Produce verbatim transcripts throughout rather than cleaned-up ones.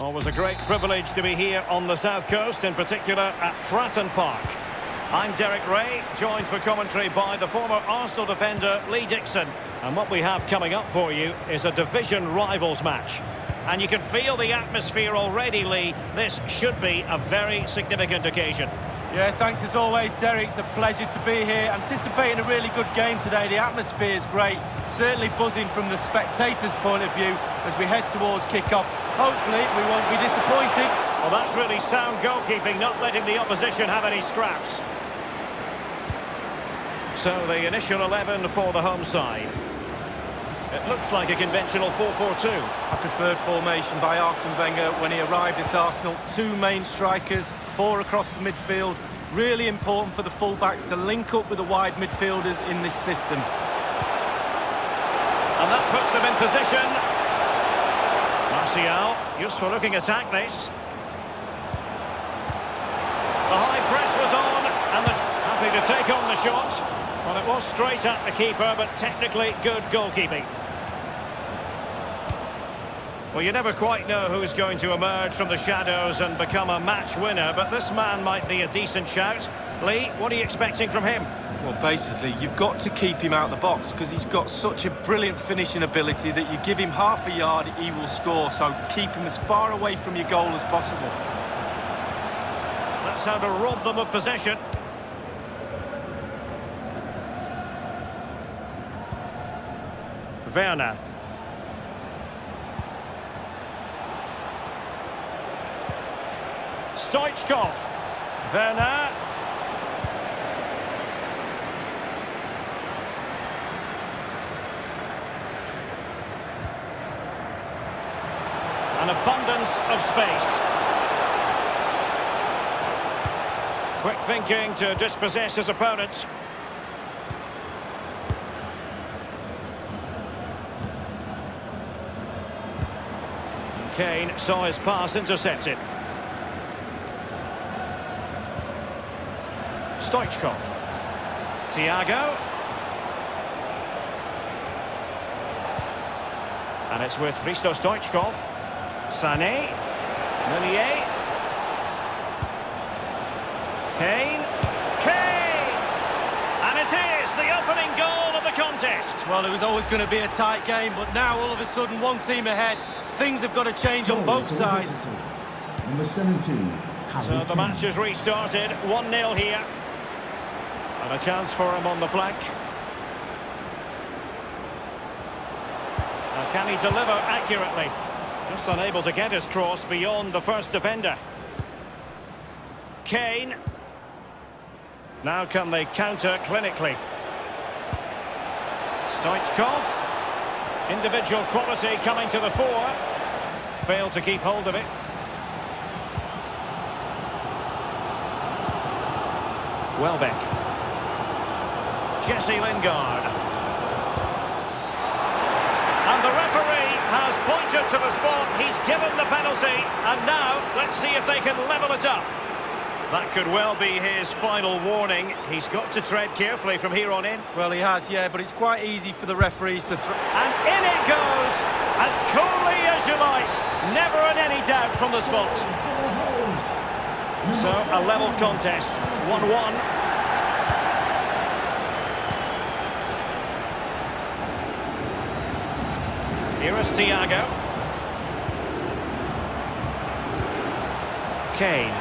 Always a great privilege to be here on the South Coast, in particular at Fratton Park. I'm Derek Ray, joined for commentary by the former Arsenal defender Lee Dixon. And what we have coming up for you is a division rivals match. And you can feel the atmosphere already, Lee. This should be a very significant occasion. Yeah, thanks as always, Derek. It's a pleasure to be here. Anticipating a really good game today. The atmosphere is great. Certainly buzzing from the spectators' point of view as we head towards kick-off. Hopefully, we won't be disappointed. Well, that's really sound goalkeeping, not letting the opposition have any scraps. So, the initial eleven for the home side. It looks like a conventional four four two. A preferred formation by Arsene Wenger when he arrived at Arsenal. Two main strikers, four across the midfield. Really important for the fullbacks to link up with the wide midfielders in this system. And that puts them in position. Martial, useful looking attack this. The high press was on, and the happy to take on the shot. Well, it was straight at the keeper, but technically good goalkeeping. Well, you never quite know who's going to emerge from the shadows and become a match winner, but this man might be a decent shout. Lee, what are you expecting from him? Well, basically, you've got to keep him out of the box because he's got such a brilliant finishing ability that you give him half a yard, he will score. So keep him as far away from your goal as possible. That's how to rob them of possession. Werner. Stoichkov. Werner. An abundance of space. Quick thinking to dispossess his opponent. Kane saw his pass intercepted. Stoichkov. Thiago. And it's with Hristo Stoichkov. Sané. Meunier. Kane. Kane! And it is the opening goal of the contest. Well, it was always going to be a tight game, but now all of a sudden one team ahead. Things have got to change on both sides. Number seventeen. So the match has restarted. one nil here. And a chance for him on the flank. Now, can he deliver accurately? Just unable to get his cross beyond the first defender. Kane. Now can they counter clinically? Stoichkov. Individual quality coming to the fore. Failed to keep hold of it. Welbeck. Jesse Lingard. And the referee has pointed to the spot. He's given the penalty. And now, let's see if they can level it up. That could well be his final warning. He's got to tread carefully from here on in. Well, he has, yeah, but it's quite easy for the referees to throw. And in it goes, as coolly as you like. Never in any doubt from the spot. So, a level contest, one one. Here is Thiago. Kane.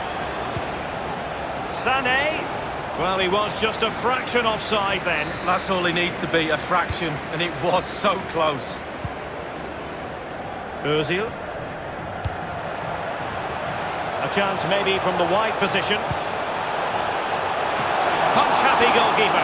Sané. Well, he was just a fraction offside then. That's all he needs to be, a fraction, and it was so close. Ozil. A chance maybe from the wide position. Punch-happy goalkeeper.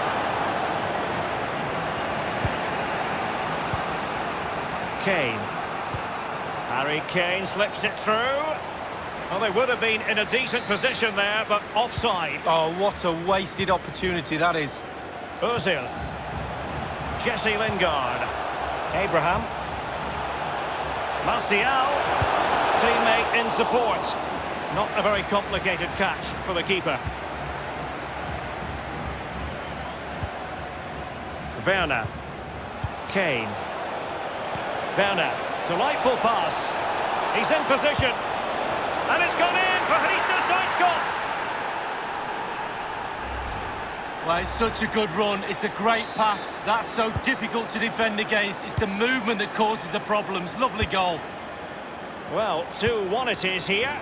Kane. Harry Kane slips it through. Well, they would have been in a decent position there, but offside. Oh, what a wasted opportunity that is. Ozil. Jesse Lingard. Abraham. Martial. Teammate in support. Not a very complicated catch for the keeper. Werner. Kane. Werner. Delightful pass. He's in position. And it's gone in for Hristo Stoichkov. Well, it's such a good run. It's a great pass. That's so difficult to defend against. It's the movement that causes the problems. Lovely goal. Well, two one it is here.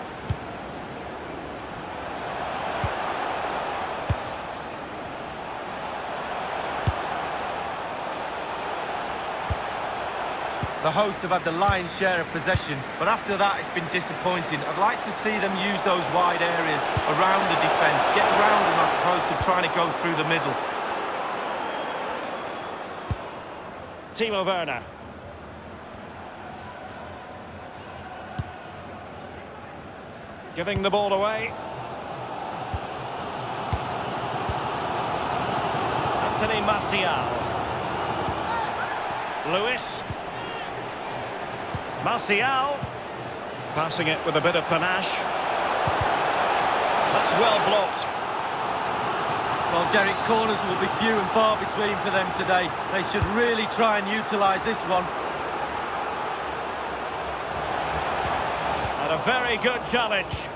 The hosts have had the lion's share of possession, but after that it's been disappointing. I'd like to see them use those wide areas around the defence, get around them as opposed to trying to go through the middle. Timo Werner. Giving the ball away. Anthony Martial. Lewis. Martial, passing it with a bit of panache. That's well blocked. Well, Derek, corners will be few and far between for them today. They should really try and utilise this one. And a very good challenge.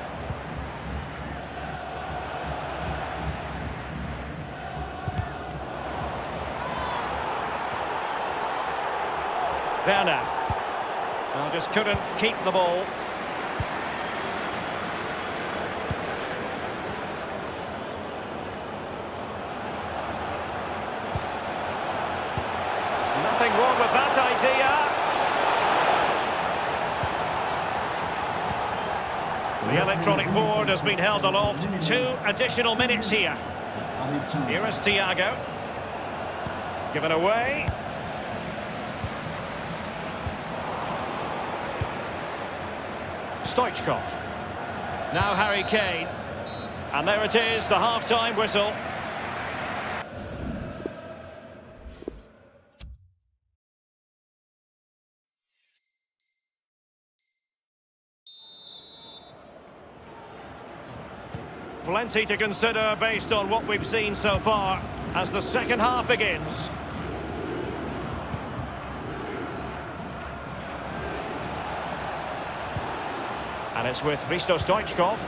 Werner. Well, just couldn't keep the ball. Nothing wrong with that idea. The electronic board has been held aloft. Two additional minutes here. Here is Thiago. Given away. Stoichkov. Now Harry Kane. And there it is, the half-time whistle. Plenty to consider based on what we've seen so far as the second half begins. And it's with Hristo Stoichkov.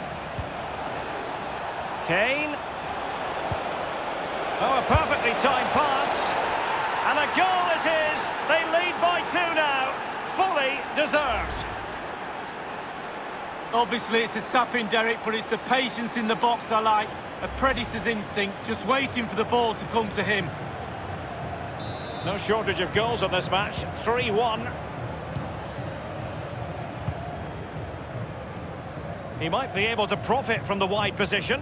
Kane. Oh, a perfectly timed pass. And a goal it is. They lead by two now. Fully deserved. Obviously, it's a tap-in, Derek, but it's the patience in the box I like. A predator's instinct, just waiting for the ball to come to him. No shortage of goals in this match. three one. He might be able to profit from the wide position.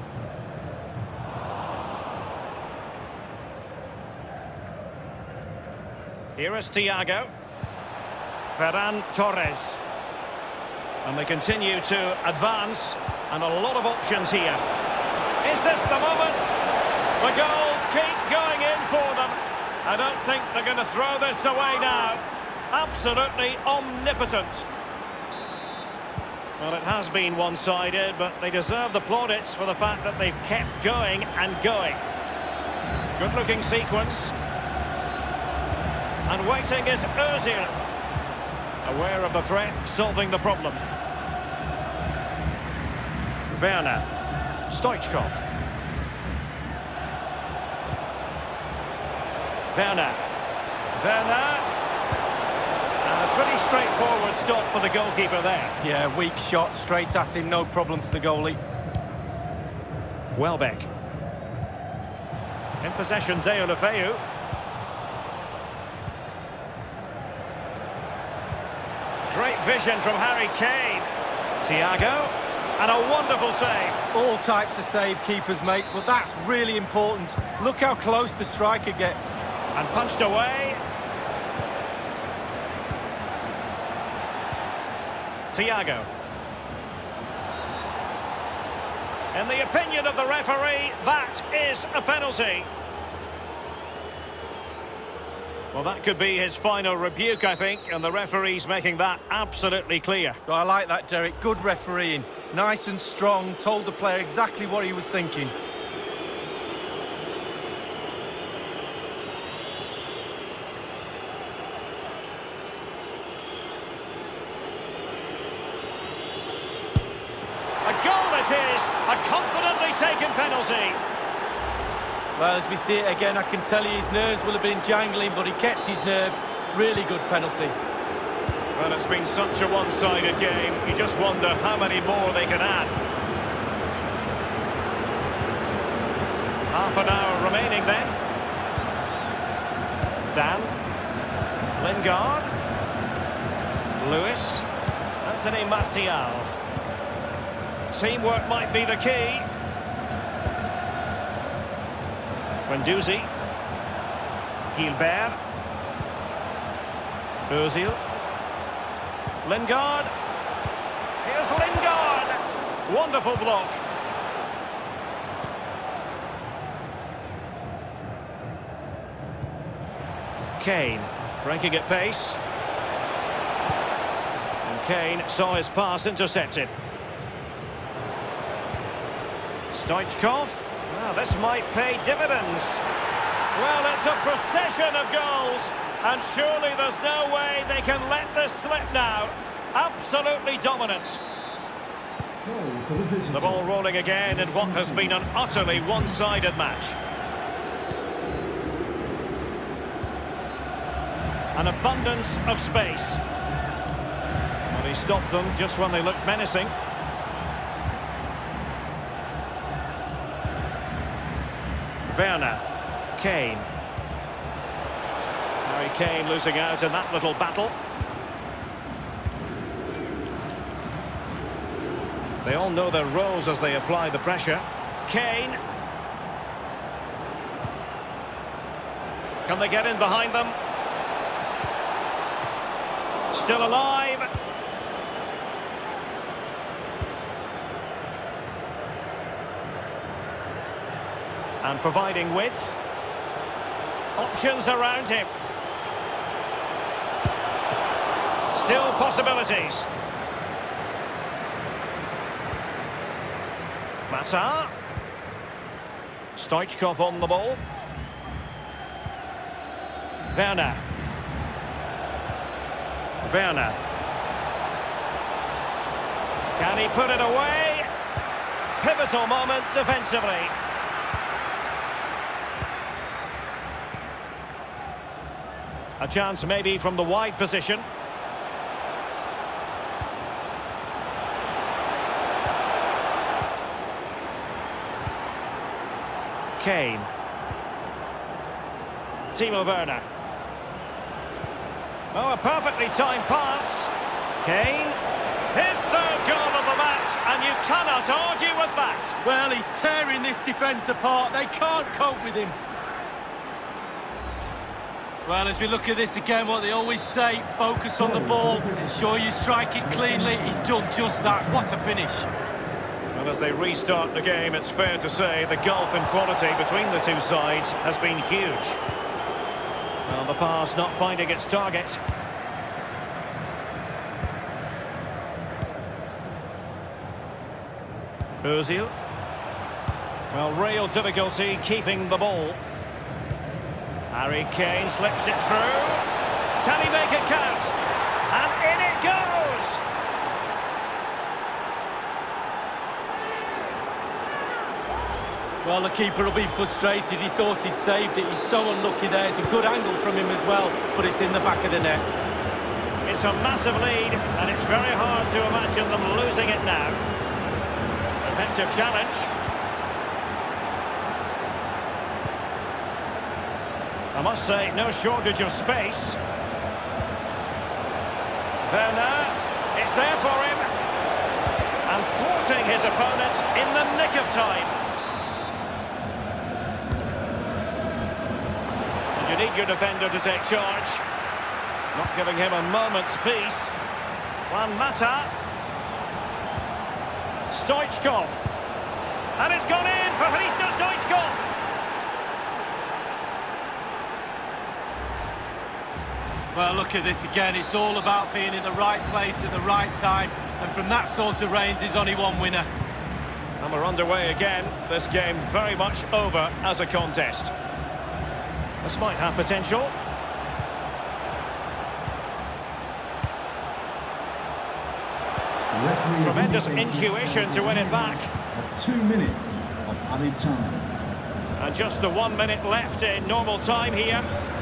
Here is Thiago. Ferran Torres. And they continue to advance. And a lot of options here. Is this the moment? The goals keep going in for them. I don't think they're going to throw this away now. Absolutely omnipotent. Well, it has been one-sided, but they deserve the plaudits for the fact that they've kept going and going. Good-looking sequence. And waiting is Ozil. Aware of the threat, solving the problem. Werner. Stoichkov. Werner. Werner. And a pretty straightforward stop for the goalkeeper there. Yeah, weak shot, straight at him, no problem for the goalie. Welbeck. In possession, Deulofeu. Great vision from Harry Kane. Thiago. And a wonderful save. All types of save keepers make, but that's really important. Look how close the striker gets. And punched away. Thiago. In the opinion of the referee, that is a penalty. Well, that could be his final rebuke, I think, and the referee's making that absolutely clear. I like that, Derek. Good refereeing. Nice and strong, told the player exactly what he was thinking. A confidently taken penalty. Well, as we see it again, I can tell you his nerves will have been jangling, but he kept his nerve. Really good penalty. Well, it's been such a one-sided game. You just wonder how many more they can add. Half an hour remaining then. Dan. Lingard. Lewis. Anthony Martial. Teamwork might be the key. Guendouzi. Gilbert. Ozil. Lingard. Here's Lingard. Wonderful block. Kane breaking at pace. And Kane saw his pass intercepted. Stoichkov. Well, this might pay dividends. Well, it's a procession of goals, and surely there's no way they can let this slip now. Absolutely dominant. Goal for the visitor. The ball rolling again in what has been an utterly one-sided match. An abundance of space. Well, he stopped them just when they looked menacing. Werner. Kane. Harry Kane losing out in that little battle. They all know their roles as they apply the pressure. Kane. Can they get in behind them? Still alive. And providing width. Options around him. Still possibilities. Massa. Stoichkov on the ball. Werner. Werner. Can he put it away? Pivotal moment defensively. A chance maybe from the wide position. Kane. Timo Werner. Oh, a perfectly timed pass. Kane. His third goal of the match, and you cannot argue with that. Well, he's tearing this defence apart. They can't cope with him. Well, as we look at this again, what they always say, focus on the ball, ensure you strike it cleanly. He's done just that. What a finish. And as they restart the game, it's fair to say the gulf in quality between the two sides has been huge. Well, the pass not finding its target. Ozil. Well, real difficulty keeping the ball. Harry Kane slips it through. Can he make it count? And in it goes! Well, the keeper will be frustrated. He thought he'd saved it. He's so unlucky there. It's a good angle from him as well, but it's in the back of the net. It's a massive lead, and it's very hard to imagine them losing it now. Effective challenge. I must say, no shortage of space. Werner, it's there for him. And thwarting his opponent in the nick of time. And you need your defender to take charge. Not giving him a moment's peace. Juan Mata. Stoichkov. And it's gone in for Hristo Stoichkov. Well, look at this again. It's all about being in the right place at the right time. And from that sort of range, there's only one winner. And we're underway again. This game very much over as a contest. This might have potential. Tremendous intuition to win it back. of two minutes of added time. And just the one minute left in normal time here.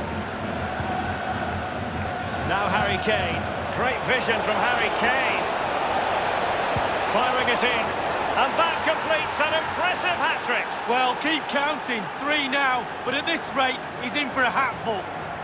Now Harry Kane. Great vision from Harry Kane. Firing it in. And that completes an impressive hat-trick. Well, keep counting. Three now. But at this rate, he's in for a hatful.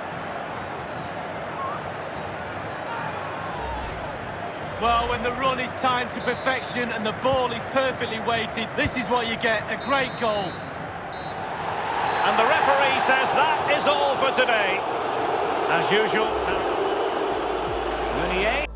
Well, when the run is timed to perfection and the ball is perfectly weighted, this is what you get, a great goal. And the referee says that is all for today. As usual, Meunier.